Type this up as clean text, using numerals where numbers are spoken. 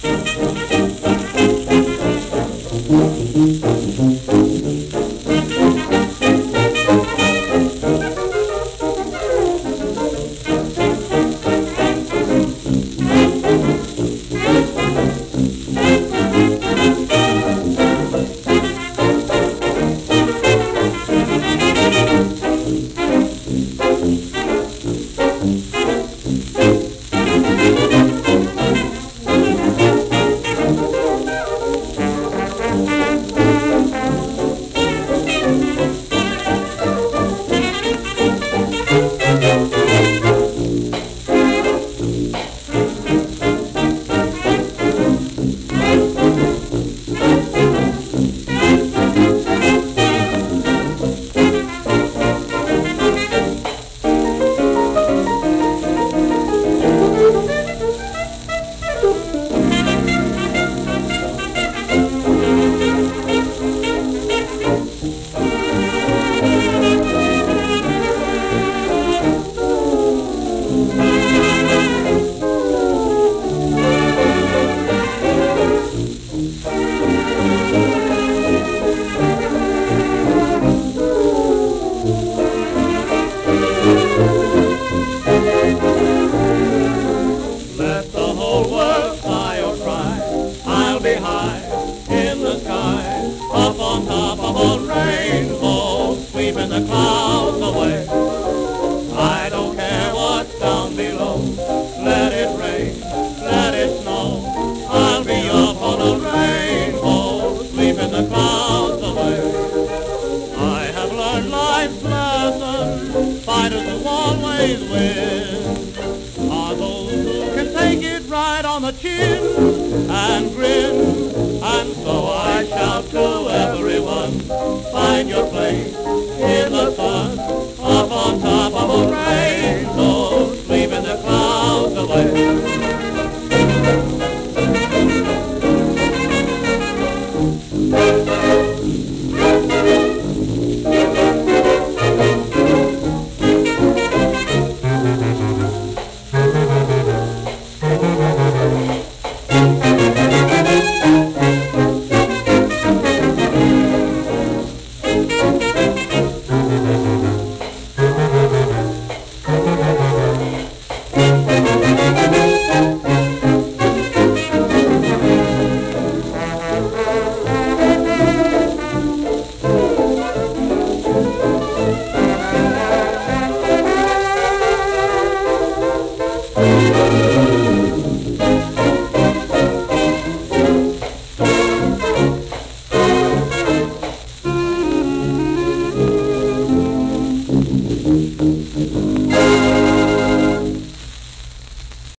Sweeping the clouds away. I don't care what's down below. Let it rain, let it snow. I'll be up on a rainbow, sweeping the clouds away. I have learned life's lesson. Fighters who always win are those who can take it right on the chin and grin. And so I shout to everyone, find your place in the sun, up on top of a rainbow, sweeping the clouds away.